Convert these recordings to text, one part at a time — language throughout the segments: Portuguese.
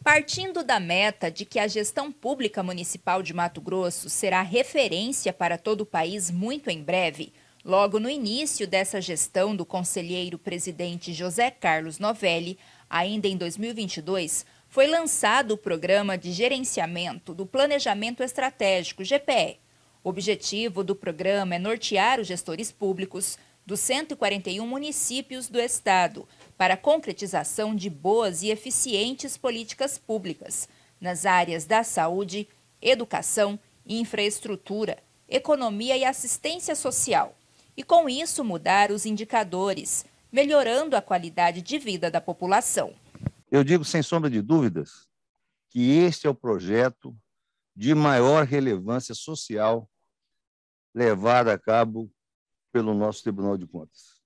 Partindo da meta de que a gestão pública municipal de Mato Grosso será referência para todo o país muito em breve, logo no início dessa gestão do conselheiro presidente José Carlos Novelli, ainda em 2022, foi lançado o Programa de Gerenciamento do Planejamento Estratégico, GPE. O objetivo do programa é nortear os gestores públicos dos 141 municípios do estado para a concretização de boas e eficientes políticas públicas nas áreas da saúde, educação, infraestrutura, economia e assistência social. E com isso mudar os indicadores, melhorando a qualidade de vida da população. Eu digo sem sombra de dúvidas que este é o projeto de maior relevância social levado a cabo pelo nosso Tribunal de Contas.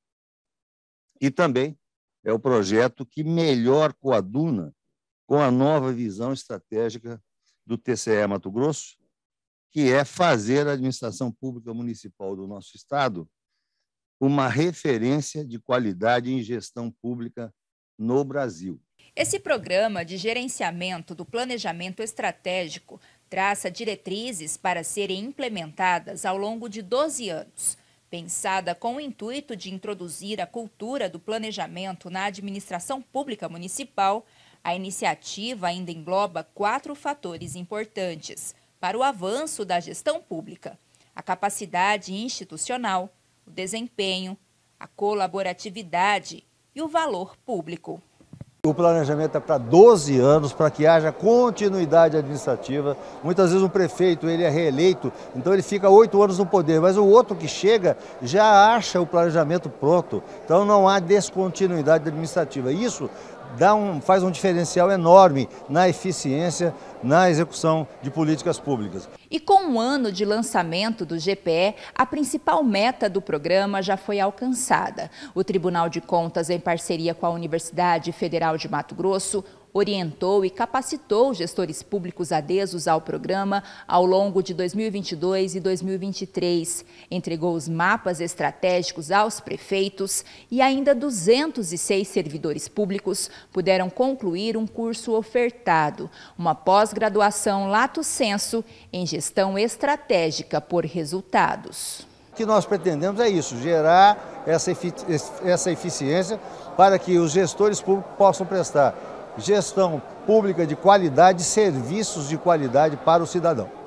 E também é o projeto que melhor coaduna com a nova visão estratégica do TCE Mato Grosso, que é fazer a administração pública municipal do nosso estado uma referência de qualidade em gestão pública no Brasil. Esse programa de gerenciamento do planejamento estratégico traça diretrizes para serem implementadas ao longo de 12 anos. Pensada com o intuito de introduzir a cultura do planejamento na administração pública municipal, a iniciativa ainda engloba 4 fatores importantes para o avanço da gestão pública: a capacidade institucional, o desempenho, a colaboratividade e o valor público. O planejamento é para 12 anos, para que haja continuidade administrativa. Muitas vezes o prefeito ele é reeleito, então ele fica 8 anos no poder, mas o outro que chega já acha o planejamento pronto. Então não há descontinuidade administrativa. Isso faz um diferencial enorme na eficiência, na execução de políticas públicas. E com um ano de lançamento do GPE, a principal meta do programa já foi alcançada. O Tribunal de Contas, em parceria com a Universidade Federal de Mato Grosso, orientou e capacitou gestores públicos adesos ao programa ao longo de 2022 e 2023. Entregou os mapas estratégicos aos prefeitos e ainda 206 servidores públicos puderam concluir um curso ofertado, uma pós-graduação lato sensu em gestão estratégica por resultados. O que nós pretendemos é isso, gerar essa eficiência para que os gestores públicos possam prestar gestão pública de qualidade, serviços de qualidade para o cidadão.